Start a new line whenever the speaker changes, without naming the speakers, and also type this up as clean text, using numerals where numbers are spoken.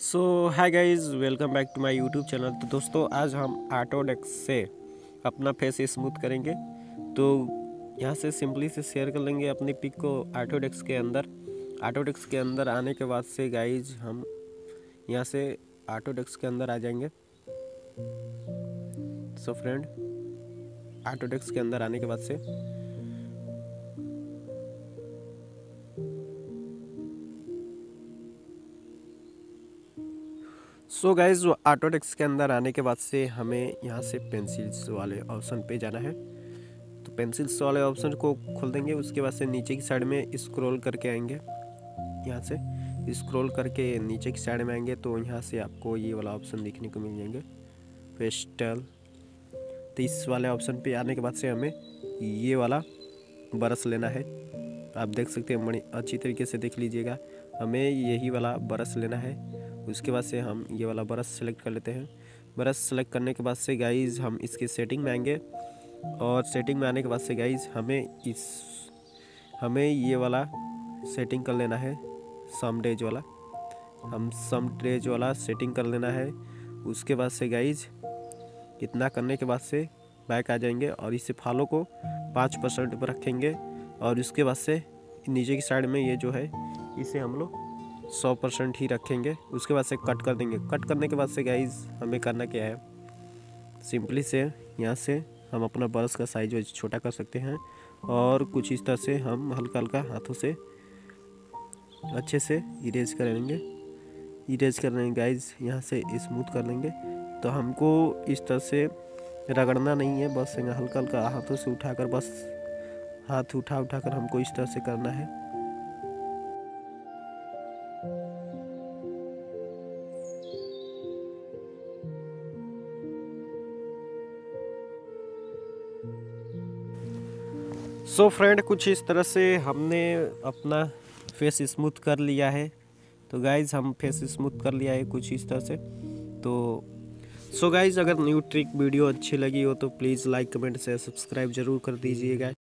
So hi guys, welcome back to my YouTube channel. तो दोस्तों, आज हम ऑटोडेस्क से अपना फेस स्मूथ करेंगे। तो यहाँ से सिंपली से शेयर कर लेंगे अपनी पिक को ऑटोडेस्क के अंदर। ऑटोडेस्क के अंदर आने के बाद से गाइस हम यहाँ से ऑटोडेस्क के अंदर आ जाएंगे। सो फ्रेंड, ऑटोडेस्क के अंदर आने के बाद से सो गाइज ऑटोडेस्क के अंदर आने के बाद से हमें यहाँ से पेंसिल्स वाले ऑप्शन पे जाना है। तो पेंसिल्स वाले ऑप्शन को खोल देंगे। उसके बाद से नीचे की साइड में स्क्रॉल करके आएंगे। यहाँ से स्क्रॉल करके नीचे की साइड में आएंगे तो यहाँ से आपको ये वाला ऑप्शन देखने को मिल जाएंगे, पेस्टल। तो इस वाले ऑप्शन पे आने के बाद से हमें ये वाला ब्रश लेना है। आप देख सकते हैं, बड़ी अच्छी तरीके से देख लीजिएगा, हमें यही वाला ब्रश लेना है। उसके बाद से हम ये वाला ब्रश सेलेक्ट कर लेते हैं। ब्रश सेलेक्ट करने के बाद से गाइज हम इसकी सेटिंग में आएंगे और सेटिंग में आने के बाद से गाइज हमें ये वाला सेटिंग कर लेना है, सम डेज वाला। हम सम डेज वाला सेटिंग कर लेना है। उसके बाद से गाइज इतना करने के बाद से बैक आ जाएंगे और इसे फॉलो को 5% पर रखेंगे। और उसके बाद से नीचे की साइड में ये जो है इसे हम लोग 100% ही रखेंगे। उसके बाद से कट कर देंगे। कट करने के बाद से गाइज हमें करना क्या है, सिंपली से यहाँ से हम अपना ब्रश का साइज छोटा कर सकते हैं और कुछ इस तरह से हम हल्का हल्का हाथों से अच्छे से इरेज कर लेंगे। इरेज कर लेंगे गाइज, यहाँ से स्मूथ कर लेंगे। तो हमको इस तरह से रगड़ना नहीं है, बस हल्का हल्का हाथों से उठाकर, बस हाथ उठाकर हमको इस तरह से करना है। सो फ्रेंड, कुछ इस तरह से हमने अपना फेस स्मूथ कर लिया है। तो गाइज हम फेस स्मूथ कर लिया है कुछ इस तरह से। तो सो गाइज, अगर न्यू ट्रिक वीडियो अच्छी लगी हो तो please like, comment, share, subscribe जरूर कर दीजिएगा।